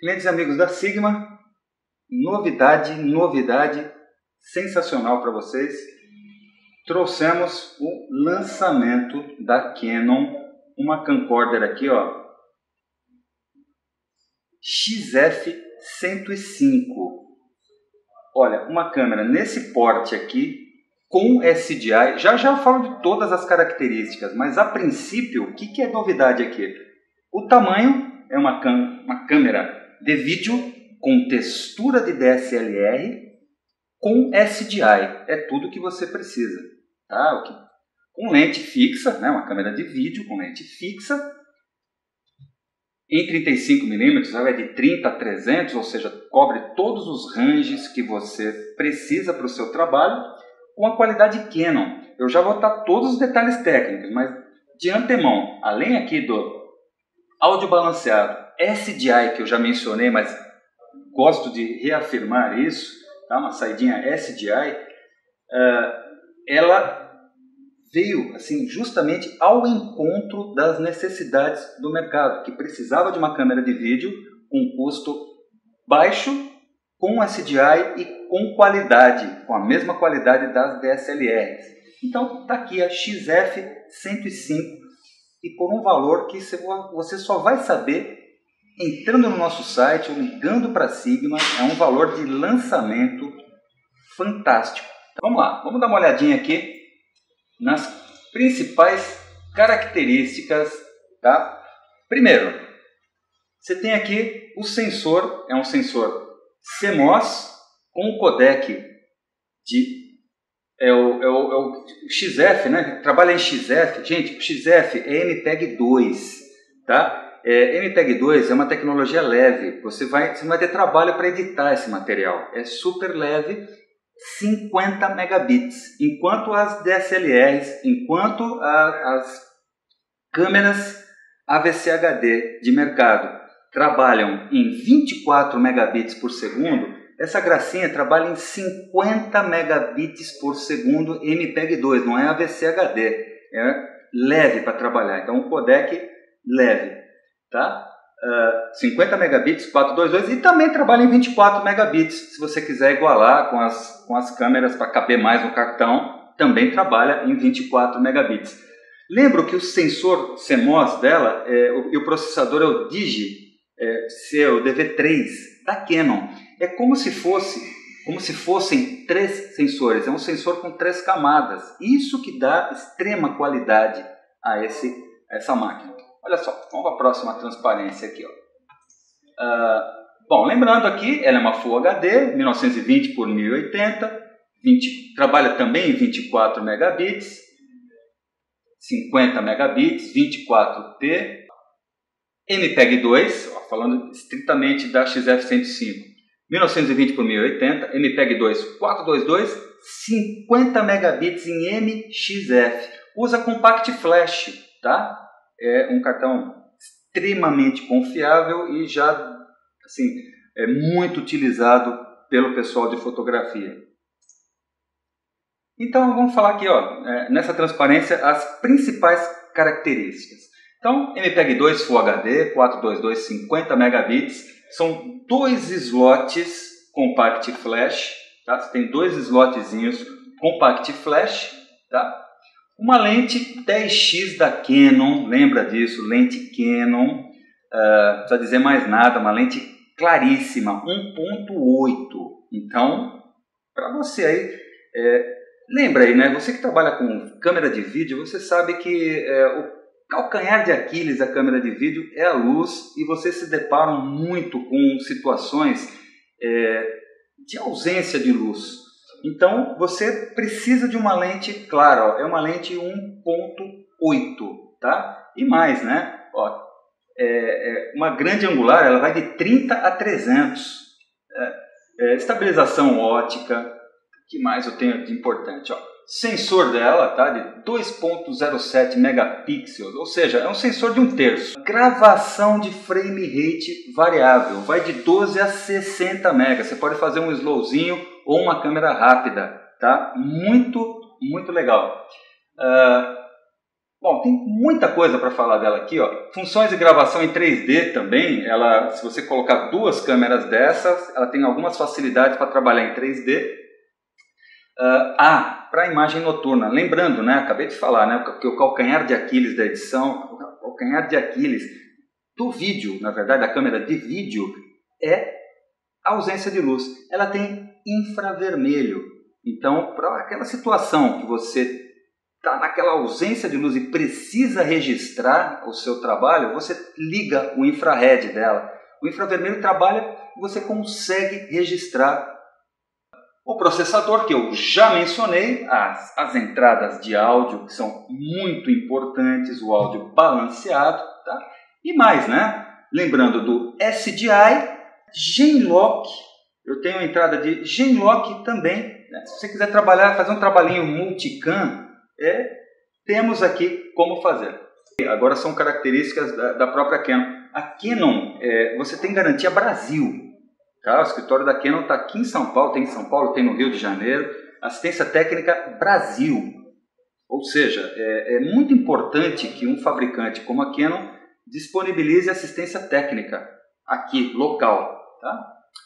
Clientes e amigos da Sigma, novidade sensacional para vocês. Trouxemos o lançamento da Canon, uma camcorder aqui, ó, XF105. Olha, uma câmera nesse porte aqui, com SDI. Já eu falo de todas as características, mas a princípio, o que é novidade aqui? O tamanho é uma câmera de vídeo com textura de DSLR com SDI. É tudo que você precisa. Tá? Com lente fixa, né? Uma câmera de vídeo com lente fixa. Em 35mm, vai de 30 a 300, ou seja, cobre todos os ranges que você precisa para o seu trabalho, com a qualidade Canon. Eu já vou dar todos os detalhes técnicos, mas de antemão, além aqui do áudio balanceado SDI, que eu já mencionei, mas gosto de reafirmar isso, tá? Uma saidinha SDI, ela veio assim, justamente ao encontro das necessidades do mercado, que precisava de uma câmera de vídeo com custo baixo, com SDI e com qualidade, com a mesma qualidade das DSLRs. Então está aqui a XF105 e por um valor que você só vai saber entrando no nosso site ou ligando para a Sigma. É um valor de lançamento fantástico. Então, vamos lá, vamos dar uma olhadinha aqui nas principais características, tá? Primeiro, você tem aqui o sensor, é um sensor CMOS com codec o XF, né? Trabalha em XF. Gente, o XF é MPEG-2, tá? MPEG-2 é uma tecnologia leve. Você não vai ter trabalho para editar esse material. É super leve. 50 megabits, enquanto as DSLRs, enquanto as câmeras AVC HD de mercado trabalham em 24 megabits por segundo, essa gracinha trabalha em 50 megabits por segundo MPEG-2, não é AVC HD, é leve para trabalhar, então um codec leve, tá? 50 megabits, 422 e também trabalha em 24 megabits. Se você quiser igualar com as câmeras para caber mais no cartão, também trabalha em 24 megabits. Lembro que o sensor CMOS dela e o processador é o o DV3 da Canon. É como se fossem 3 sensores. É um sensor com 3 camadas. Isso que dá extrema qualidade a essa máquina. Olha só, vamos para a próxima transparência aqui. Ó. Bom, lembrando aqui, ela é uma Full HD, 1920 por 1080, trabalha também em 24 megabits, 50 megabits, 24p, MPEG-2, falando estritamente da XF105, 1920 por 1080, MPEG-2 422, 50 megabits em MXF, usa Compact Flash, tá? É um cartão extremamente confiável e já assim, é muito utilizado pelo pessoal de fotografia. Então vamos falar aqui, ó, nessa transparência, as principais características. Então, MPEG-2 Full HD, 422, 50 megabits, são 2 slots Compact Flash, tá? Você tem 2 slotzinhos Compact Flash, tá? Uma lente 10x da Canon, lembra disso, lente Canon, não precisa dizer mais nada, uma lente claríssima, 1.8. Então, para você aí, lembra aí, né? Você que trabalha com câmera de vídeo, você sabe que o calcanhar de Aquiles da câmera de vídeo é a luz e vocês se deparam muito com situações de ausência de luz. Então, você precisa de uma lente, claro, ó, é uma lente 1.8, tá? E mais, né? Ó, uma grande angular, ela vai de 30 a 300. Estabilização ótica, o que mais eu tenho de importante? Ó, sensor dela, tá? De 2.07 megapixels, ou seja, é um sensor de 1/3. Gravação de frame rate variável, vai de 12 a 60 megas. Você pode fazer um slowzinho ou uma câmera rápida, tá? Muito legal. Bom, tem muita coisa para falar dela aqui, ó. Funções de gravação em 3D também. Ela, se você colocar duas câmeras dessas, ela tem algumas facilidades para trabalhar em 3D. Para a imagem noturna. Lembrando, né, acabei de falar, né, que o calcanhar de Aquiles da edição, o calcanhar de Aquiles do vídeo, na verdade, da câmera de vídeo, é a ausência de luz. Ela tem infravermelho. Então, para aquela situação que você está naquela ausência de luz e precisa registrar o seu trabalho, você liga o infrared dela. O infravermelho trabalha e você consegue registrar o processador, que eu já mencionei, as entradas de áudio, que são muito importantes, o áudio balanceado, tá? E mais, né? Lembrando do SDI, Genlock, eu tenho a entrada de Genlock também, né? Se você quiser trabalhar, fazer um trabalhinho multicam, temos aqui como fazer. Agora são características da própria Canon. A Canon, você tem garantia Brasil. Tá? O escritório da Canon está aqui em São Paulo, tem em São Paulo, tem no Rio de Janeiro. Assistência técnica Brasil. Ou seja, é muito importante que um fabricante como a Canon disponibilize assistência técnica aqui, local. Tá?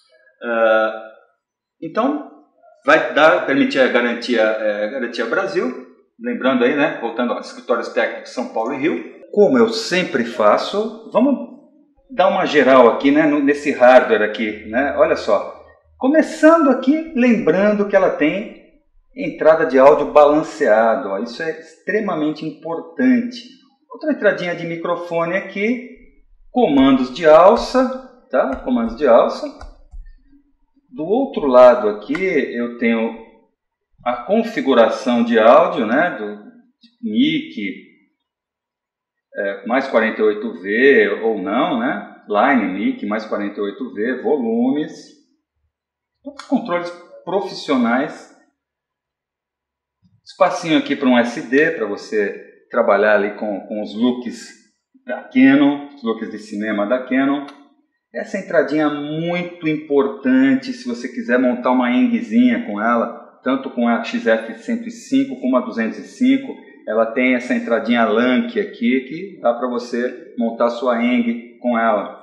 Então, vai permitir a garantia Brasil. Lembrando aí, né, voltando aos escritórios técnicos de São Paulo e Rio. Como eu sempre faço, vamos dar uma geral aqui, né, nesse hardware aqui, né? Olha só, começando aqui, lembrando que ela tem entrada de áudio balanceado, ó, isso é extremamente importante. Outra entradinha de microfone aqui, comandos de alça, tá? Comandos de alça. Do outro lado aqui eu tenho a configuração de áudio, né, do mic, mais 48V ou não, né? Line mic mais 48V, volumes, controles profissionais, espacinho aqui para um SD para você trabalhar ali com os looks da Canon, os looks de cinema da Canon. Essa entradinha é muito importante se você quiser montar uma engzinha com ela, tanto com a XF105 como a 205. Ela tem essa entradinha LANC aqui, que dá para você montar sua eng com ela.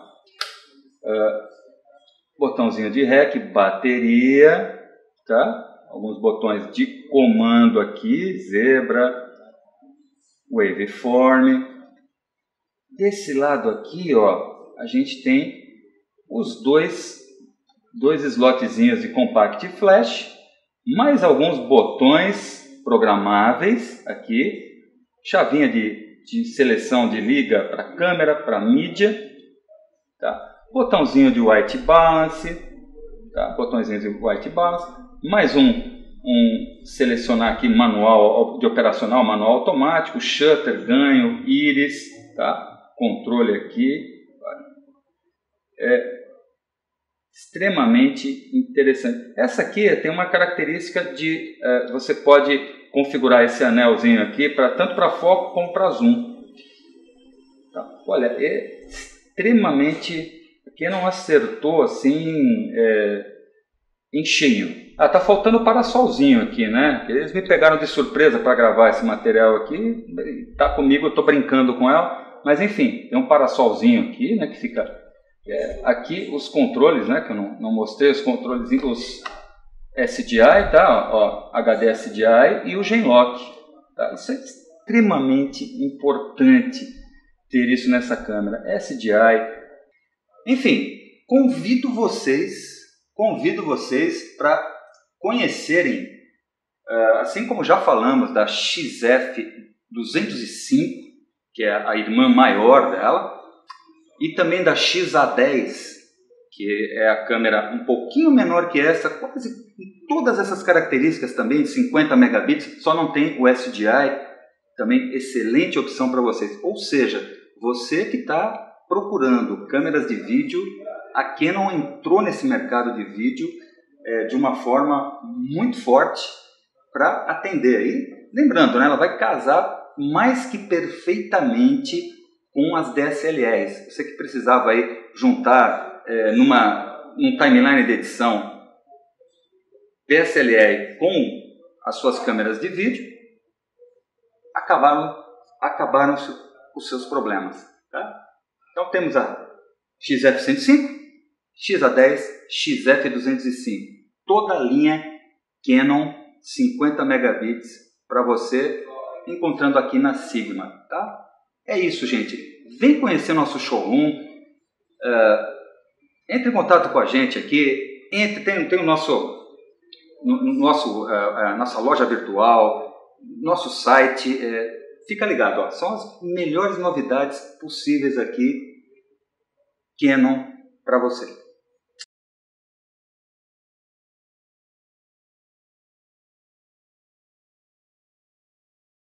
Botãozinho de REC, bateria, tá? Alguns botões de comando aqui, zebra, waveform. Desse lado aqui, ó, a gente tem os dois slotzinhos de compact flash, mais alguns botões programáveis aqui, chavinha de seleção de liga para câmera, para mídia, tá? Botãozinho de white balance, tá? Botãozinho de white balance, mais um selecionar aqui manual de operacional, manual automático, shutter, ganho, íris, tá? Controle aqui, extremamente interessante. Essa aqui tem uma característica de você pode configurar esse anelzinho aqui tanto para foco como para zoom. Tá? Olha, é extremamente, quem não acertou assim em cheio. Tá faltando o parasolzinho aqui, né? Eles me pegaram de surpresa para gravar esse material aqui. Tá comigo, eu estou brincando com ela, mas enfim, tem um parasolzinho aqui, né, que fica aqui os controles, né, que eu não mostrei, os controles, os SDI, tá? Ó, HD SDI e o Genlock. Tá? Isso é extremamente importante ter isso nessa câmera. SDI. Enfim, convido vocês para conhecerem, assim como já falamos da XF205, que é a irmã maior dela, e também da XA10, que é a câmera um pouquinho menor que essa, quase todas essas características também, 50 megabits, só não tem o SDI, também excelente opção para vocês. Ou seja, você que está procurando câmeras de vídeo, a Canon entrou nesse mercado de vídeo de uma forma muito forte para atender. E lembrando, né, ela vai casar mais que perfeitamente com as DSLRs. Você que precisava aí juntar num timeline de edição DSLR com as suas câmeras de vídeo, acabaram acabaram os seus problemas. Tá? Então temos a XF105, XA10, XF205. Toda a linha Canon 50 megabits para você, encontrando aqui na Sigma. Tá? É isso, gente. Vem conhecer nosso showroom. Entre em contato com a gente aqui. Tem o nossa loja virtual, nosso site. Fica ligado, ó, são as melhores novidades possíveis aqui Canon para você.